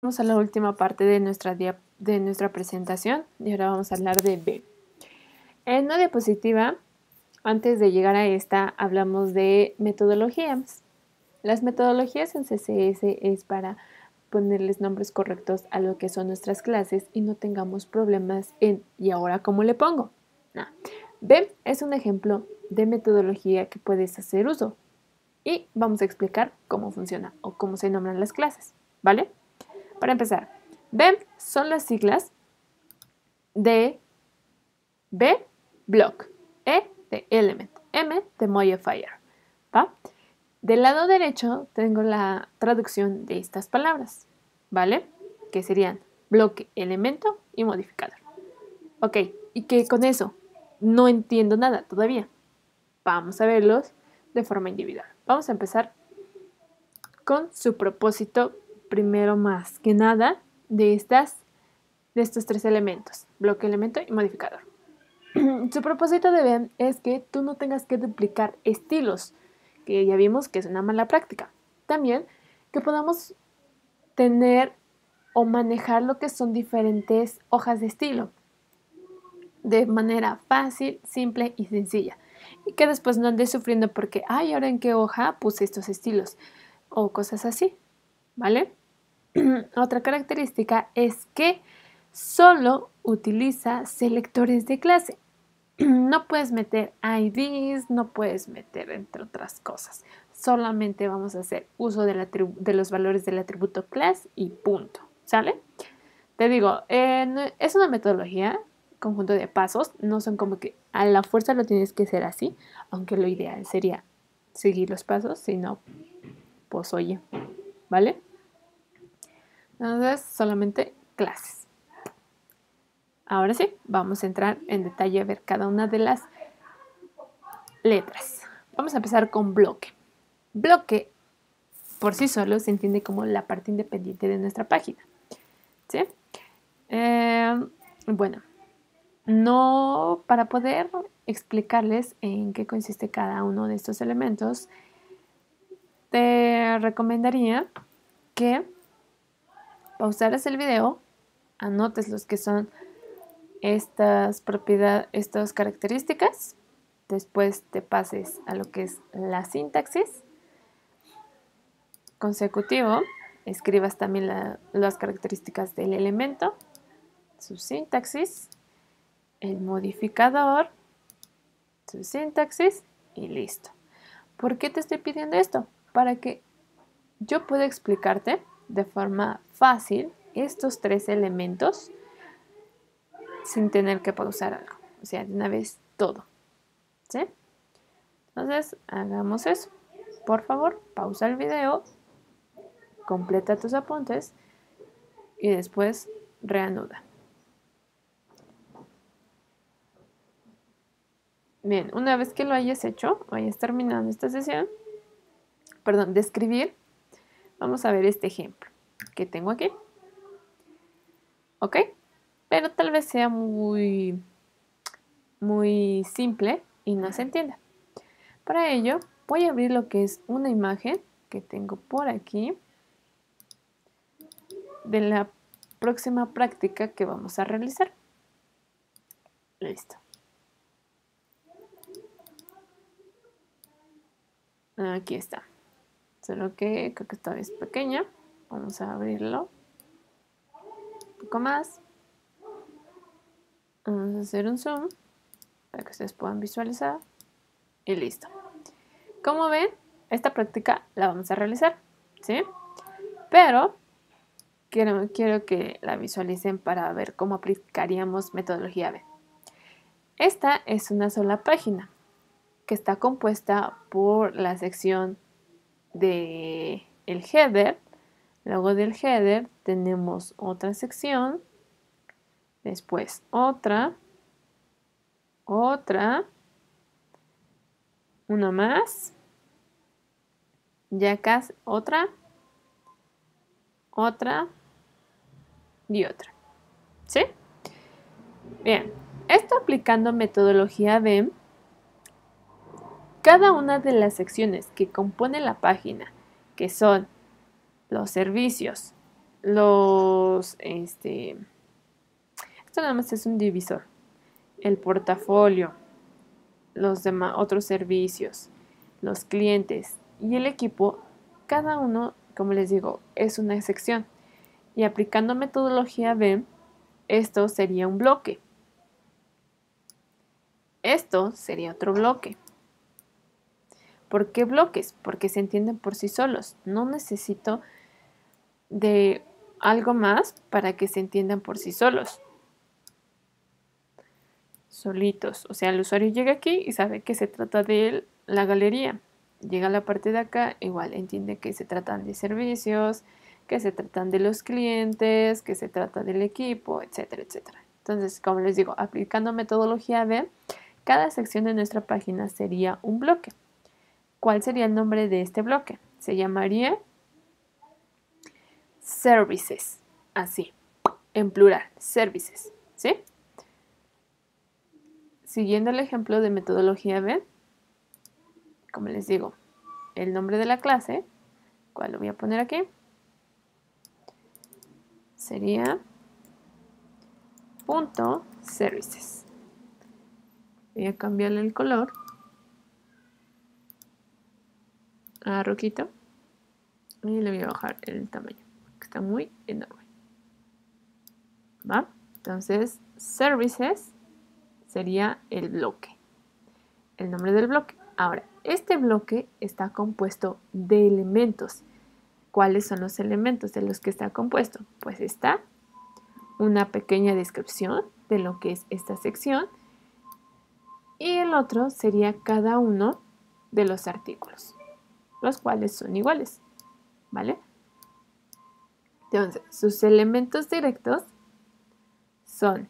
Vamos a la última parte de nuestra presentación y ahora vamos a hablar de B. En una diapositiva, antes de llegar a esta, hablamos de metodologías. Las metodologías en CSS es para ponerles nombres correctos a lo que son nuestras clases y no tengamos problemas en ¿y ahora cómo le pongo? No. B es un ejemplo de metodología que puedes hacer uso y vamos a explicar cómo funciona o cómo se nombran las clases, ¿vale? Para empezar, BEM son las siglas de B, block, E de element, M de modifier, ¿va? Del lado derecho tengo la traducción de estas palabras, ¿vale? Que serían bloque, elemento y modificador. Ok, y que con eso no entiendo nada todavía. Vamos a verlos de forma individual. Vamos a empezar con su propósito, primero más que nada, de estos tres elementos, bloque, elemento y modificador. Su propósito de BEM es que tú no tengas que duplicar estilos, que ya vimos que es una mala práctica. También que podamos tener o manejar lo que son diferentes hojas de estilo de manera fácil, simple y sencilla. Y que después no andes sufriendo porque, ay, ahora en qué hoja puse estos estilos o cosas así, ¿vale? Otra característica es que solo utiliza selectores de clase. No puedes meter IDs, no puedes meter entre otras cosas. Solamente vamos a hacer uso de los valores del atributo class y punto. ¿Sale? Te digo, es una metodología, conjunto de pasos. No son como que a la fuerza lo tienes que hacer así, aunque lo ideal sería seguir los pasos, si no, pues oye, ¿vale? Entonces, solamente clases. Ahora sí, vamos a entrar en detalle a ver cada una de las letras. Vamos a empezar con bloque. Bloque, por sí solo, se entiende como la parte independiente de nuestra página. ¿Sí? Bueno, no para poder explicarles en qué consiste cada uno de estos elementos, te recomendaría que pausaras el video, anotes los que son estas características, después te pases a lo que es la sintaxis consecutivo, escribas también las características del elemento, su sintaxis, el modificador, su sintaxis y listo. ¿Por qué te estoy pidiendo esto? Para que yo pueda explicarte de forma fácil estos tres elementos sin tener que pausar algo. O sea, de una vez todo. ¿Sí? Entonces, hagamos eso. Por favor, pausa el video, completa tus apuntes y después reanuda. Bien, una vez que lo hayas hecho, hayas terminado esta sesión, de escribir, vamos a ver este ejemplo que tengo aquí. ¿Ok? Pero tal vez sea muy simple y no se entienda. Para ello, voy a abrir lo que es una imagen que tengo por aquí de la próxima práctica que vamos a realizar. Listo. Aquí está. Solo que creo que esta vez pequeña. Vamos a abrirlo un poco más. Vamos a hacer un zoom para que ustedes puedan visualizar. Y listo. Como ven, esta práctica la vamos a realizar, ¿sí? Pero quiero que la visualicen para ver cómo aplicaríamos metodología B. Esta es una sola página que está compuesta por la sección de el header. Luego del header tenemos otra sección, después otra, una más, ya casi otra y otra. ¿Sí? Bien, esto aplicando metodología BEM, cada una de las secciones que componen la página, que son los servicios, esto nada más es un divisor, el portafolio, los demás, otros servicios, los clientes y el equipo, cada uno, como les digo, es una sección. Y aplicando metodología B, esto sería un bloque. Esto sería otro bloque. ¿Por qué bloques? Porque se entienden por sí solos. No necesito de algo más para que se entiendan por sí solos. Solitos. O sea, el usuario llega aquí y sabe que se trata de la galería. Llega a la parte de acá, igual entiende que se tratan de servicios, que se tratan de los clientes, que se trata del equipo, etcétera, etcétera. Entonces, como les digo, aplicando metodología B, cada sección de nuestra página sería un bloque. ¿Cuál sería el nombre de este bloque? Se llamaría Services, así, en plural, Services, ¿sí? Siguiendo el ejemplo de metodología B, como les digo, el nombre de la clase, ¿cuál lo voy a poner aquí? Sería punto services. Voy a cambiarle el color a rojito y le voy a bajar el tamaño, que está muy enorme. ¿Va? Entonces, services sería el bloque, el nombre del bloque. Ahora, este bloque está compuesto de elementos. ¿Cuáles son los elementos de los que está compuesto? Pues está una pequeña descripción de lo que es esta sección y el otro sería cada uno de los artículos, los cuales son iguales, ¿vale? Entonces, sus elementos directos son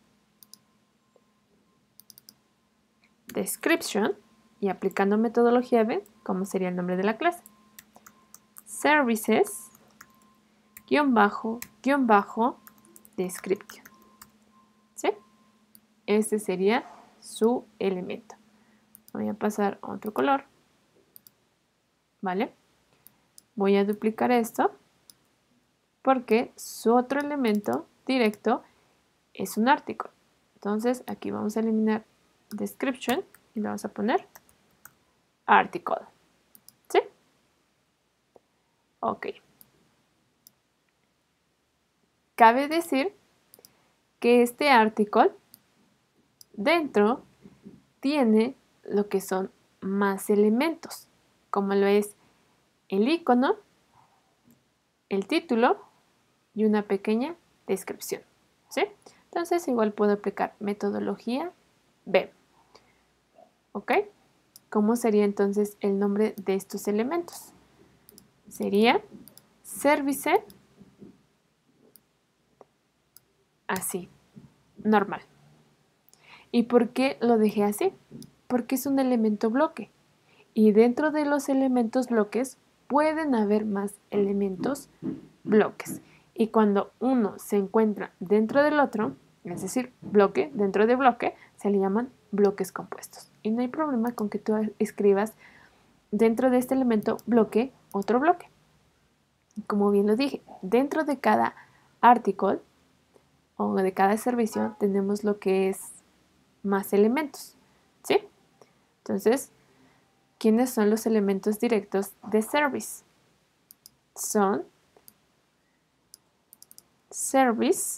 description y aplicando metodología B, ¿cómo sería el nombre de la clase? Services, description. ¿Sí? Este sería su elemento. Voy a pasar a otro color. ¿Vale? Voy a duplicar esto porque su otro elemento directo es un artículo. Entonces aquí vamos a eliminar description y le vamos a poner article. ¿Sí? Ok. Cabe decir que este article dentro tiene lo que son más elementos, como lo es el icono, el título y una pequeña descripción. ¿Sí? Entonces igual puedo aplicar metodología B. ¿Ok? ¿Cómo sería entonces el nombre de estos elementos? Sería service, así, normal. ¿Y por qué lo dejé así? Porque es un elemento bloque. Y dentro de los elementos bloques pueden haber más elementos bloques. Y cuando uno se encuentra dentro del otro, es decir, bloque dentro de bloque, se le llaman bloques compuestos. Y no hay problema con que tú escribas dentro de este elemento bloque otro bloque. Como bien lo dije, dentro de cada article o de cada servicio tenemos lo que es más elementos, ¿sí? Entonces, ¿quiénes son los elementos directos de service? Son service,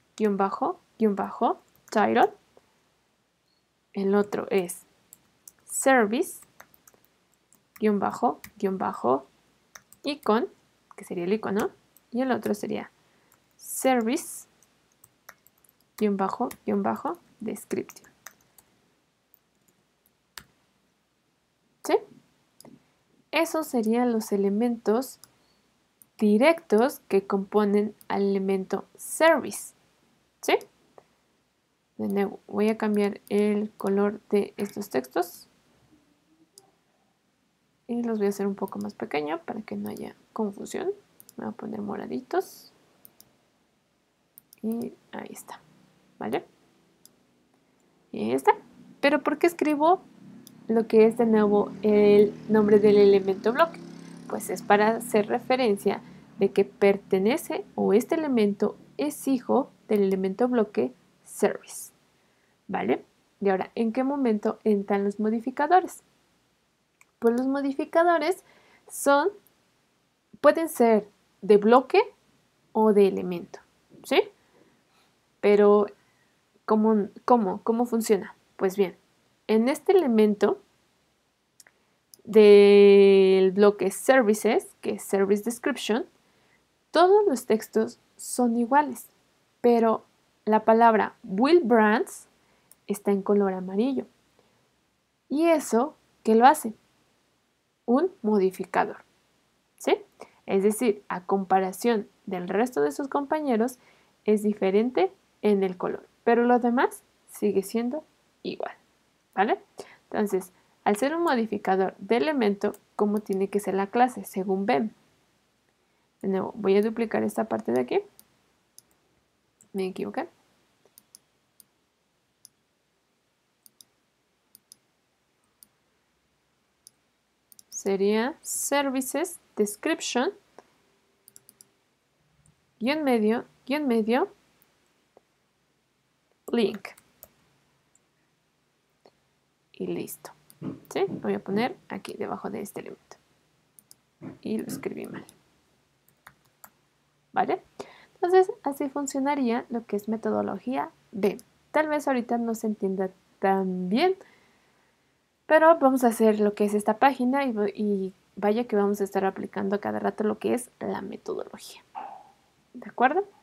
title. El otro es service, icon, que sería el icono. Y el otro sería service, description. ¿Sí? Esos serían los elementos directos que componen al elemento service. ¿Sí? De nuevo, voy a cambiar el color de estos textos y los voy a hacer un poco más pequeño para que no haya confusión. Me voy a poner moraditos y ahí está, ¿vale? Y ahí está. Pero ¿por qué escribo lo que es de nuevo el nombre del elemento bloque? Pues es para hacer referencia de que pertenece o este elemento es hijo del elemento bloque service, ¿vale? Y ahora, ¿en qué momento entran los modificadores? Pues los modificadores pueden ser de bloque o de elemento, ¿sí? Pero, ¿cómo funciona? Pues bien, en este elemento del bloque services, que es service description, todos los textos son iguales, pero la palabra Will Brands está en color amarillo. ¿Y eso qué lo hace? Un modificador, ¿sí? Es decir, a comparación del resto de sus compañeros, es diferente en el color, pero lo demás sigue siendo igual, ¿vale? Entonces, al ser un modificador de elemento, ¿cómo tiene que ser la clase? Según BEM. De nuevo, voy a duplicar esta parte de aquí. Me equivoqué. Sería services description guión medio link. Y listo. ¿Sí? Lo voy a poner aquí debajo de este elemento. Y lo escribí mal. ¿Vale? Entonces, así funcionaría lo que es metodología B. Tal vez ahorita no se entienda tan bien, pero vamos a hacer lo que es esta página y vaya que vamos a estar aplicando cada rato lo que es la metodología. ¿De acuerdo?